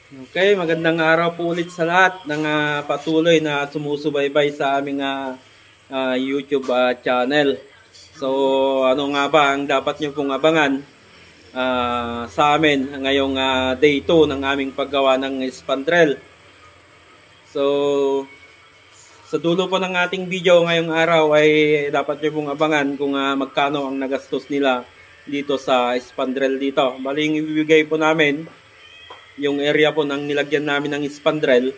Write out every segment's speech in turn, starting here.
Okay, magandang araw po ulit sa lahat ng patuloy na sumusubaybay sa aming YouTube channel. So, ano nga ba ang dapat nyo pong abangan sa amin ngayong day 2 ng aming paggawa ng spandrel. So, sa dulo po ng ating video ngayong araw ay dapat nyo pong abangan kung magkano ang nagastos nila dito sa spandrel dito. Bali, ibibigay po namin yung area po ng nilagyan namin ng spandrel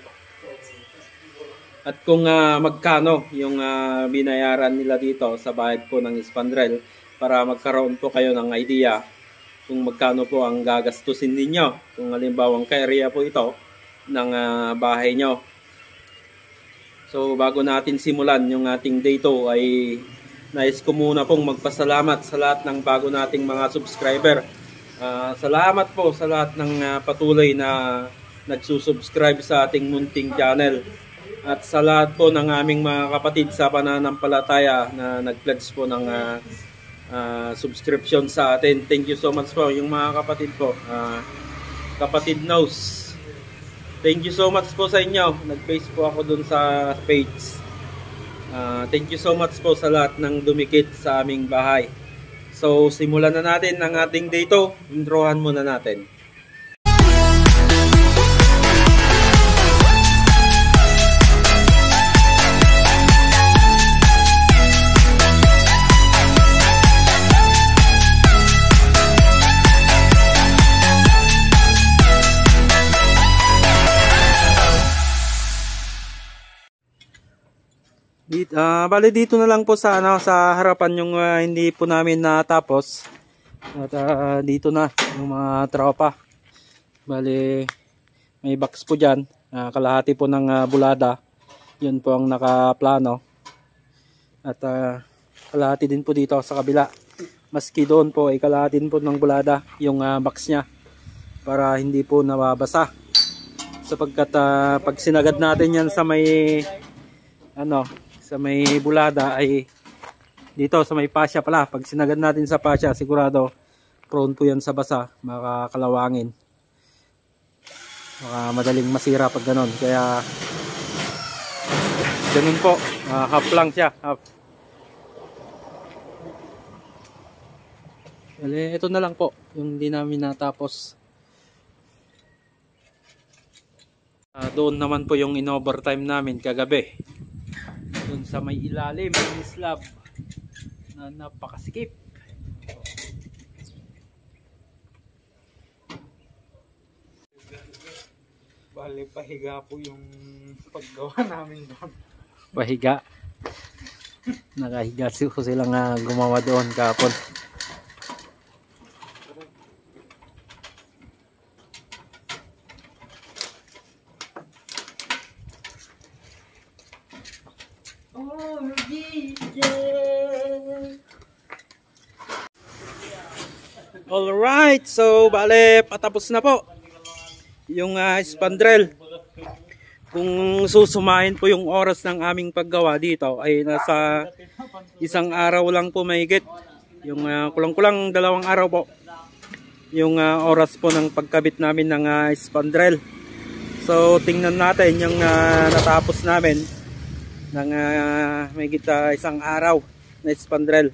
at kung magkano yung binayaran nila dito sa bayad po ng spandrel para magkaroon po kayo ng idea kung magkano po ang gagastusin ninyo kung halimbawa ang area po ito ng bahay nyo. So bago natin simulan yung ating day 2 ay nais ko muna pong magpasalamat sa lahat ng bago nating mga subscriber. Salamat po sa lahat ng patuloy na nagsusubscribe sa ating munting channel at sa lahat po ng aming mga kapatid sa pananampalataya na nag-pledge po ng subscription sa atin. Thank you so much po yung mga kapatid po. Kapatid knows. Thank you so much po sa inyo. Nag-face po ako dun sa page. Thank you so much po sa lahat ng dumikit sa aming bahay. So, simulan na natin ang ating day 2. Introhan muna natin. Bali dito na lang po sa sa harapan yung hindi po namin natapos. At dito na yung mga tropa. Bali may box po diyan, kalahati po ng bulada. 'Yun po ang nakaplano. At kalahati din po dito sa kabila. Maski doon po ay kalahati din po ng bulada yung box niya para hindi po nababasa. Sapagkat pag sinagad natin 'yan sa may sa may bulada ay dito sa may pasya pala. Pag sinagad natin sa pasya, sigurado prone po yan sa basa, makakalawangin. Madaling masira pag ganon. Kaya ganun po, half lang siya, half. Ito na lang po yung hindi namin natapos. Doon naman po yung in-overtime namin kagabi. Doon sa may ilalim ng slab na napakasikip. Bale, pahiga po yung paggawa namin doon. Pahiga. Nakahiga silang gumawa doon kahapon. Alright, so bale patapos na po yung spandrel. Kung susumahin po yung oras ng aming paggawa dito ay nasa isang araw lang po mahigit. Yung kulang-kulang 2 araw po yung oras po ng pagkabit namin ng spandrel. So tingnan natin yung natapos namin ng mahigit 1 araw na spandrel.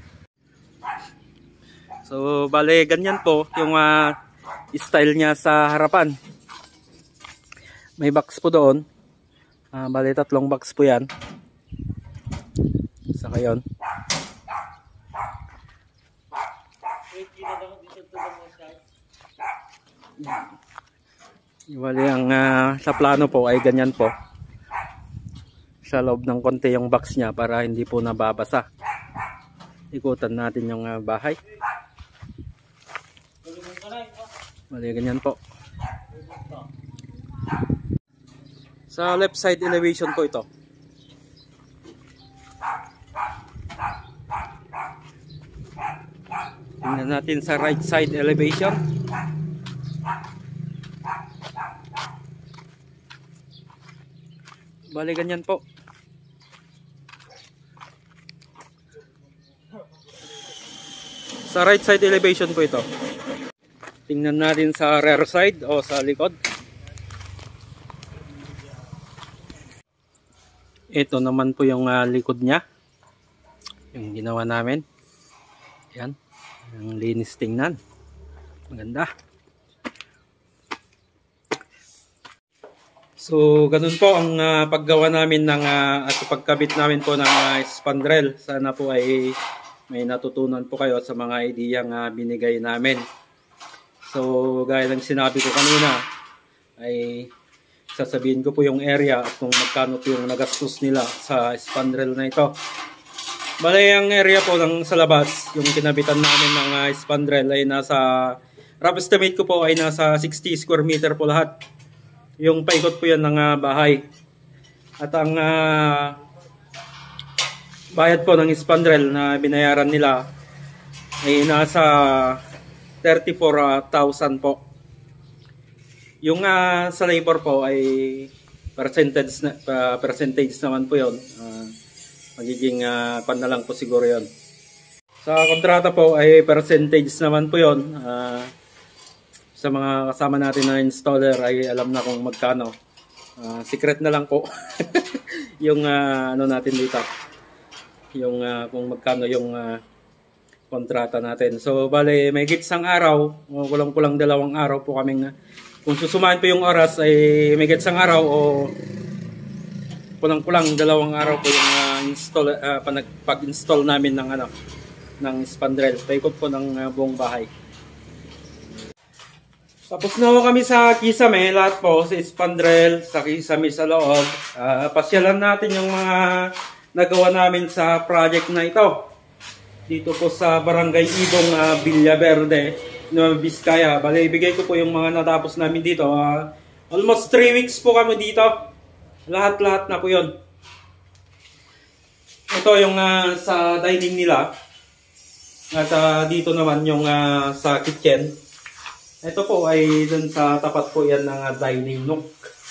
So bale ganyan po yung style niya sa harapan. May box po doon. Bale 3 box po yan. Saka yun. Bale ang sa plano po ay ganyan po. Sa loob ng konti yung box niya para hindi po nababasa. Ikutan natin yung bahay. Bale ganyan po. Sa left side elevation po ito. Tingnan natin sa right side elevation. Bale ganyan po. Sa right side elevation po ito. Tingnan natin sa rear side o sa likod. Ito naman po yung likod niya. Yung ginawa namin. Yan. Ang linis tingnan. Maganda. So, ganun po ang paggawa namin ng at pagkabit namin po ng spandrel. Sana po ay may natutunan po kayo sa mga ideyang binigay namin. So, gaya ng sinabi ko kanina, ay sasabihin ko po yung area at kung magkano po yung nagastos nila sa spandrel na ito. Bale, ang area po ng sa labas, yung kinabitan namin ng spandrel ay nasa, rough estimate ko po ay nasa 60 square meter po lahat. Yung paikot po yan ng bahay. At ang bayad po ng spandrel na binayaran nila ay nasa 34,000 po. Yung sa labor po ay percentage naman po yun. Magiging pan na lang po siguro yun. Sa kontrata po ay percentage naman po yun. Sa mga kasama natin na installer ay alam na kung magkano. Secret na lang po. Yung ano natin dito. Yung kung magkano yung kontrata natin. So bale may isang araw, kulang-kulang 2 araw po kaming kung susumahin po yung oras ay may isang araw o kulang-kulang 2 araw po yung pag-install namin ng ng spandrel. Paikot po ng buong bahay. Tapos na kami sa kisame, lahat po sa spandrel, sa kisame sa loob. Pasyalan natin yung mga nagawa namin sa project na ito. Dito po sa Barangay Ibong, Villaverde, Nueva Vizcaya. Bale, ibigay ko po yung mga natapos namin dito. Almost 3 weeks po kami dito. Lahat-lahat na po yun. Ito yung sa dining nila. At dito naman yung sa kitchen. Ito po ay dun sa tapat po yan ng dining nook.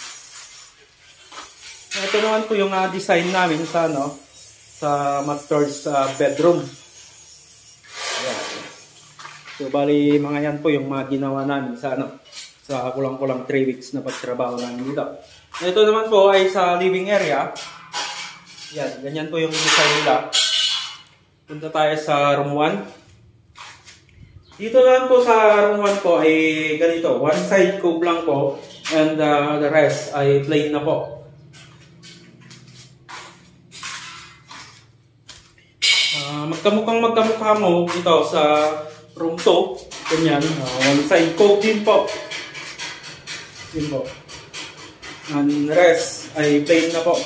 Ito naman po yung design namin sa sa master's bedroom. Ayan. So bali mga yan po yung mga ginawa namin sa sa kulang-kulang 3 weeks na pagtrabaho namin dito. Ito naman po ay sa living area. Yan, ganyan po yung design nila. Punta tayo sa room 1. Dito naman po sa room 1 po ay ganito. One side cove lang po and the rest ay plain na po. Magkamukha mo ito sa room 2. Ganyan. One side cove din po. Yun po. And the rest ay plain na po.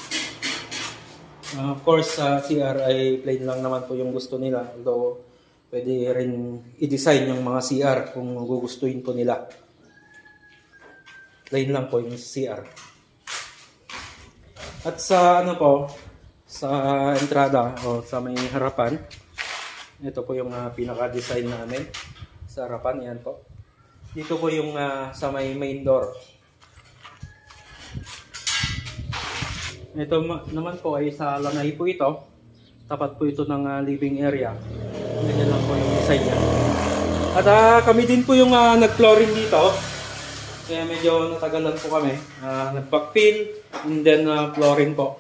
Of course, CR ay plain lang naman po yung gusto nila. Although, pwede rin i-design yung mga CR kung gugustuhin po nila. Plain lang po yung CR. At sa sa entrada o sa may harapan, ito po yung pinaka-design namin. Sa harapan, yan po. Dito po yung sa may main door. Ito naman po ay sa lanay po ito. Tapat po ito ng living area. Ganyan lang po yung design niya. At kami din po yung nag-flooring dito. Kaya medyo natagalan po kami. Nag-backfill and then flooring po.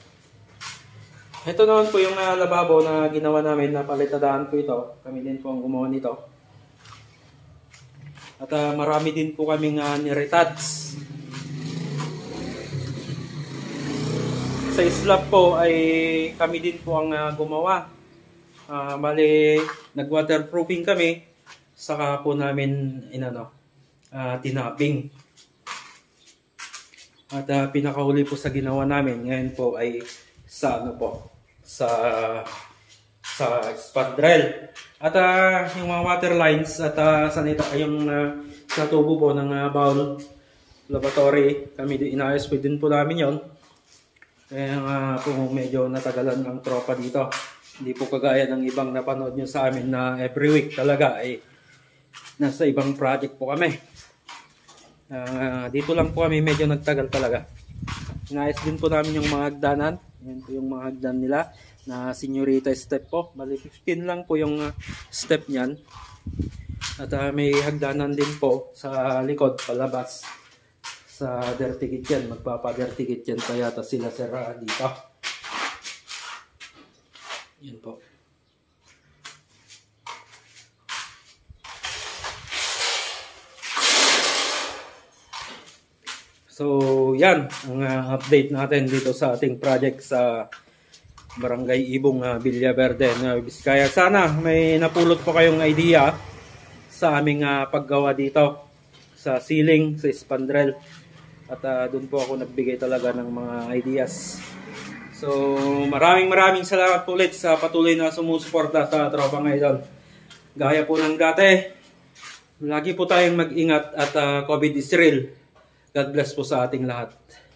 Ito naman po yung lababo na ginawa namin na palitadaan po ito. Kami din po ang gumawa nito. At marami din po kaming niretats. Sa slab po ay kami din po ang gumawa. Bali, nag-waterproofing kami. Saka po namin tinaping. At pinakahuli po sa ginawa namin ngayon po ay sa sa spandrel. At yung mga water lines at yung sa tubo po ng bowl lavatory, kami din inayos po din po namin yon. Kaya po medyo natagalan ang tropa dito. Hindi po kagaya ng ibang napanood nyo sa amin na every week talaga ay nasa ibang project po kami. Dito lang po kami medyo nagtagal talaga. Inayos din po namin yung mga hagdanan. Yan po yung mga hagdan nila na senyorita step po. Bali 15 lang po yung step niyan. At may hagdanan din po sa likod palabas sa dirty kitchen. Magpapa-dirty kitchen pa yata sila sir dito. Yan po. So yan ang update natin dito sa ating project sa Barangay Ibong Villaverde, Nueva Vizcaya. Sana may napulot po kayong idea sa aming paggawa dito sa ceiling, sa spandrel. At doon po ako nagbigay talaga ng mga ideas. So maraming salamat po ulit sa patuloy na sumusuporta sa Tropang Idol. Gaya po ng dati, lagi po tayong mag-ingat at COVID is real. God bless po sa ating lahat.